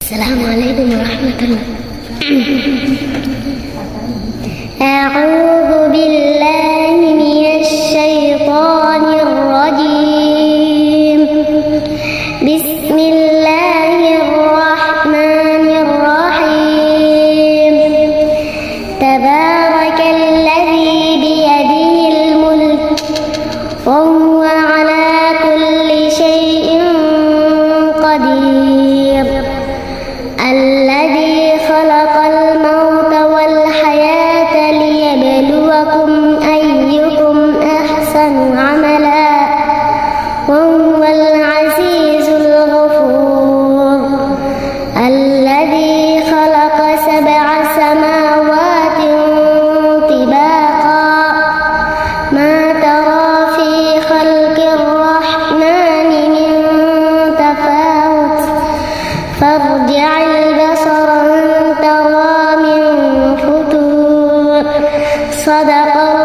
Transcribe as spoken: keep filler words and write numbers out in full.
السلام عليكم ورحمة الله. أعوذ بالله من الشيطان الرجيم. بسم الله الرحمن الرحيم. تبارك الذي بيده الملك وهو على كل شيء قدير. الذي خلق الموت والحياة ليبلوكم أيكم أحسن عملا وهو العزيز الغفور. الذي خلق سبع سماوات طباقا ما ترى في خلق الرحمن من تفاوت فارجع البصر هل ترى من فتور. صدق